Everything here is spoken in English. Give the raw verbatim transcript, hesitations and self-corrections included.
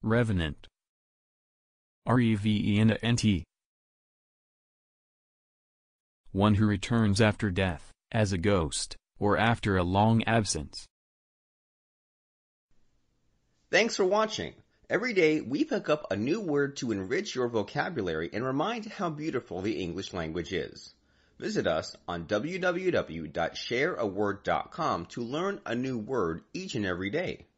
Revenant. R E V E N A N T. One who returns after death, as a ghost, or after a long absence. Thanks for watching. Every day we pick up a new word to enrich your vocabulary and remind how beautiful the English language is. Visit us on w w w dot share a word dot com to learn a new word each and every day.